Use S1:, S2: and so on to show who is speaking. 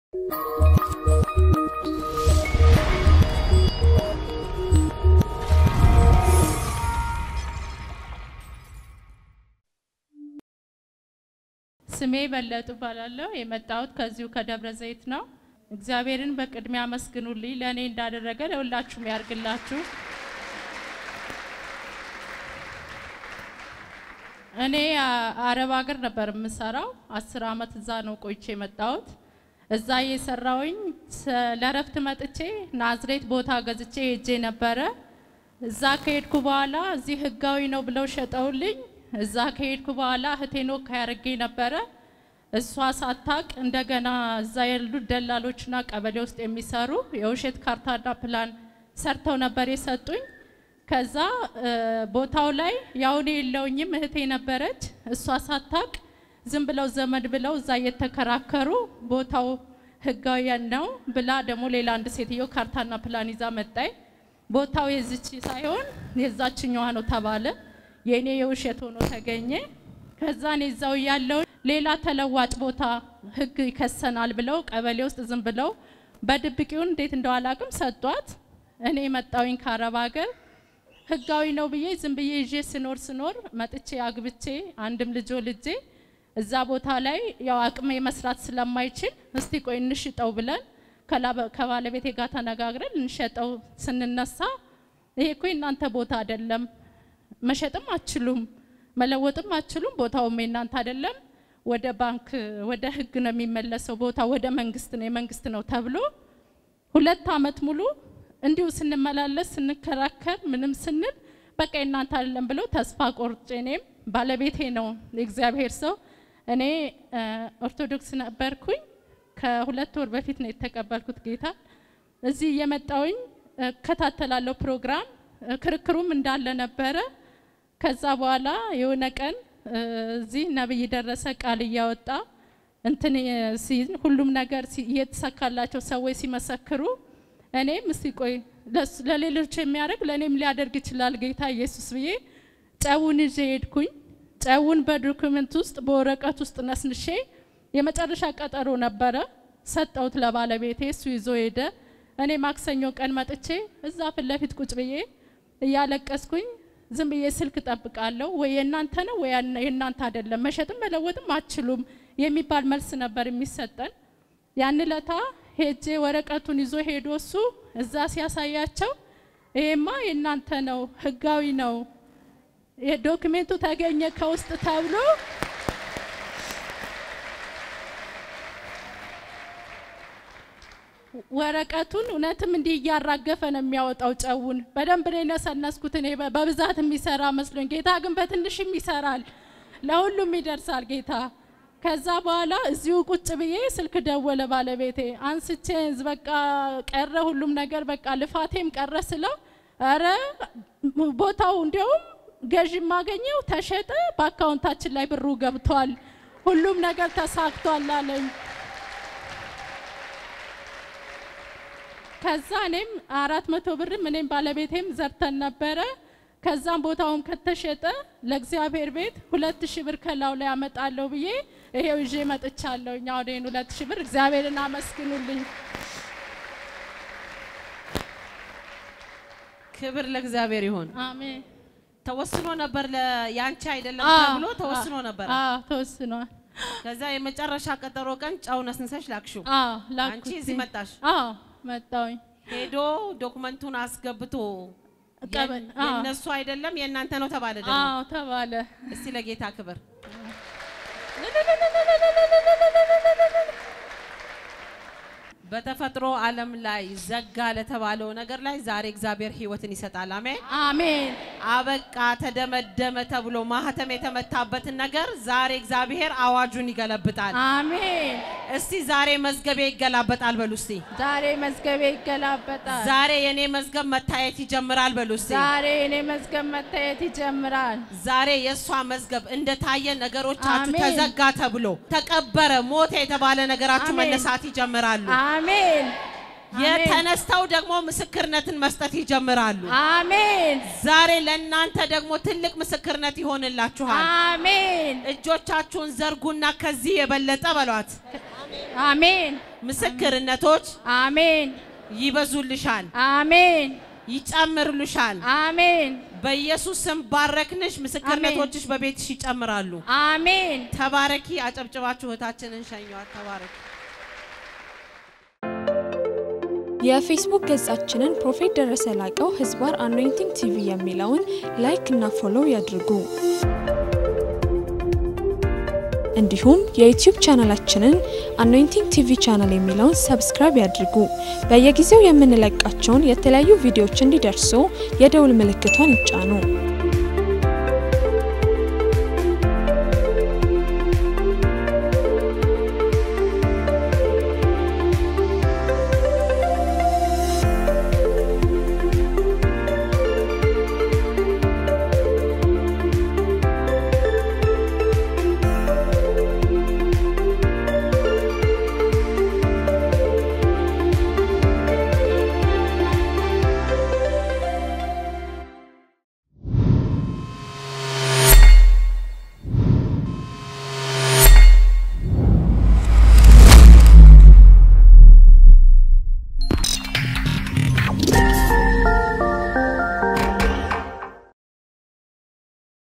S1: ስሜ በለጡ ባላለው የመጣሁት ከዚሁ ከደብረ ዘይት ነው። እግዚአብሔርን በቅድሚያ መስግኑልኝ ለኔ እንዳደረገ ለሁላችሁም ያርግላችሁ። እኔ አረብ ሀገር ነበር የምሰራው 10 አመት እዛ ነው ቆይቼ የመጣሁት። እዛ የሰራውኝ ለረፍት መጥቼ ናዝሬት ቦታ ገዝቼ ሄጄ ነበር። እዛ ከሄድኩ በኋላ እዚህ ህጋዊ ነው ብለው ሸጠውልኝ እዛ ከሄድኩ በኋላ ህቴኖ ካያርጌ ነበር። እሷ ሳታቅ እንደገና እዛ ያሉ ደላሎችና ቀበሌ ውስጥ የሚሰሩ የውሸት ካርታና ፕላን ሰርተው ነበር የሰጡኝ። ከዛ ቦታው ላይ ያውኔ የለውኝም እህቴ ነበረች። እሷ ሳታቅ ዝም ብለው ዘመድ ብለው እዛ የተከራከሩ ቦታው ህጋዊ ነው ብላ ደሞ ሌላ አንድ ሴትዮ ካርታና ፕላን ይዛ መጣይ። ቦታው የዚች ሳይሆን የዛችኛዋ ነው ተባለ። የኔ የውሸት ሆኖ ተገኘ። ከዛ ነው እዛው ያለው ሌላ ተለዋጭ ቦታ ህግ ይከሰናል ብለው ቀበሌ ውስጥ ዝም ብለው በድብቂው እንዴት እንደዋላቅም ሰጧት። እኔ መጣውኝ ከአረብ ሀገር ህጋዊ ነው ብዬ ዝም ብዬ ይዤ ስኖር መጥቼ አግብቼ አንድም ልጅ ወልጄ እዛ ቦታ ላይ ያው አቅሜ መስራት ስለማይችል እስቲ ቆይ እንሽጠው ብለን ከባለቤቴ ጋር ተነጋግረን እንሸጠው ስንነሳ ይሄ እኮ እናንተ ቦታ አይደለም መሸጥም አትችሉም መለወጥም አትችሉም ቦታው እናንተ አይደለም ወደ ባንክ ወደ ህግ ነው የሚመለሰው ቦታ ወደ መንግስት ነው የመንግስት ነው ተብሎ 2 አመት ሙሉ እንዲው ስንመላለስ ስንከራከር ምንም ስንል በቃ እናንተ አይደለም ብለው ተስፋ ቆርጬ እኔም ባለቤቴ ነው የእግዚአብሔር ሰው እኔ ኦርቶዶክስ ነበርኩኝ ከ2 ወር በፊት ነው የተቀበልኩት ጌታ እዚህ የመጣውኝ ከታተላለው ፕሮግራም ክርክሩም እንዳለ ነበር። ከዛ በኋላ የሆነ ቀን እዚህ ነብይ ደረሰ ቃል ያወጣ እንትን ሁሉም ነገር እየተሰካላቸው ሰዎች ሲመሰክሩ እኔም እስቲ ቆይ ለሌሎች የሚያደርግ ለኔም ሊያደርግ ይችላል ጌታ ኢየሱስ ብዬ ጨውን ይዤ ሄድኩኝ። ጨውን በዶክመንት ውስጥ በወረቀት ውስጥ ነስንሼ የመጨረሻ ቀጠሮ ነበር ሰጠውት ለባለቤቴ እሱ ይዞ ሄደ። እኔ ማክሰኞ ቀን መጥቼ እዛ ፍለፊት ቁጭ ብዬ እያለቀስኩኝ ዝም ብዬ ስልክ ጠብቃለሁ ወይ እናንተ ነው ወይ እናንተ አይደለም መሸጥም መለወጥም አትችሉም የሚባል መልስ ነበር የሚሰጠን። ያን ለታ ሄጄ ወረቀቱን ይዞ ሄዶ እሱ እዛ ሲያሳያቸው ይሄማ እናንተ ነው ህጋዊ ነው የዶክመንቱ ተገኘ ከውስጥ ተብሎ ወረቀቱን እነተም እንዲ ያራገፈ ነው የሚያወጣው ጨውን በደንብ ነው ነሰነስኩት እኔ በብዛት የሚሰራ መስሎኝ ጌታ ግን በትንሽም ይሰራል ለሁሉም ይደርሳል ጌታ። ከዛ በኋላ እዚሁ ቁጭ ብዬ ስልክ ደወለ ባለቤቴ አንስቼ በቃ ቀረ ሁሉም ነገር በቃ ልፋቴም ቀረ ስለው አረ ቦታው እንደውም ገዥ ማገኘው ተሸጠ በአካውንታችን ላይ ብሩ ገብቷል ሁሉም ነገር ተሳክቷል አለኝ። ከዛ እኔም 400 ብር እኔም ባለቤቴም ዘርተን ነበር። ከዛም ቦታውም ከተሸጠ ለእግዚአብሔር ቤት 2000 ብር ከላው ላይ አመጣለሁ ብዬ ይሄው ይዤ መጥቻለሁ። ያው ደን 2000 ብር እግዚአብሔርን አመስግኑልኝ።
S2: ክብር ለእግዚአብሔር ይሁን።
S1: አሜን።
S2: ተወስኖ ነበር ለያንቺ አይደለም ተብሎ ተወስኖ ነበር።
S1: ተወስኗል።
S2: ከዛ የመጨረሻ ቀጠሮ ቀን ጫው ነስንሰሽ ላክሹ። አንቺ እዚህ መጣሽ?
S1: መጣውኝ።
S2: ሄዶ ዶክመንቱን አስገብቶ የነሱ አይደለም የእናንተ ነው ተባለ ደግሞ?
S1: ተባለ።
S2: እስቲ ለጌታ ክብር በተፈጥሮ ዓለም ላይ ዘጋ ለተባለው ነገር ላይ ዛሬ እግዚአብሔር ህይወትን ይሰጣል። አሜን
S1: አሜን።
S2: አበቃ ተደመደመ ተብሎ ማህተም የተመታበት ነገር ዛሬ እግዚአብሔር አዋጁን ይገለብጣል።
S1: አሜን።
S2: እስቲ ዛሬ መዝገቤ ይገላበጣል በሉ እስቲ።
S1: ዛሬ መዝገቤ ይገላበጣል።
S2: ዛሬ የኔ መዝገብ መታየት ይጀምራል በሉ እስቲ።
S1: ዛሬ የኔ መዝገብ መታየት ይጀምራል።
S2: ዛሬ የሷ መዝገብ እንደታየ ነገሮቻችሁ ተዘጋ ተብሎ ተቀበረ ሞተ የተባለ ነገራችሁ መነሳት ይጀምራሉ።
S1: አሜን።
S2: የተነስተው ደግሞ ምስክርነትን መስጠት ይጀምራሉ
S1: አሜን
S2: ዛሬ ለእናንተ ደግሞ ትልቅ ምስክርነት ይሆንላችኋል
S1: አሜን
S2: እጆቻችሁን ዘርጉና ከዚህ የበለጠ በሏት
S1: አሜን
S2: ምስክርነቶች
S1: አሜን
S2: ይበዙልሻል
S1: አሜን
S2: ይጨምሩልሻል
S1: አሜን
S2: በኢየሱስ ስም ባረክንሽ ምስክርነቶችሽ በቤትሽ ይጨምራሉ
S1: አሜን
S2: ተባረኪ አጨብጭባችሁ እህታችንን ሸኙአት ተባረኪ
S3: የፌስቡክ ገጻችንን ፕሮፌት ደረሰ ላቀው ህዝባር አኖይንቲንግ ቲቪ የሚለውን ላይክ እና ፎሎው ያድርጉ እንዲሁም የዩቲዩብ ቻናላችንን አኖይንቲንግ ቲቪ ቻናል የሚለውን ሰብስክራይብ ያድርጉ በየጊዜው የምንለቃቸውን የተለያዩ ቪዲዮዎች እንዲደርሱ የደውል ምልክቷን ይጫኑ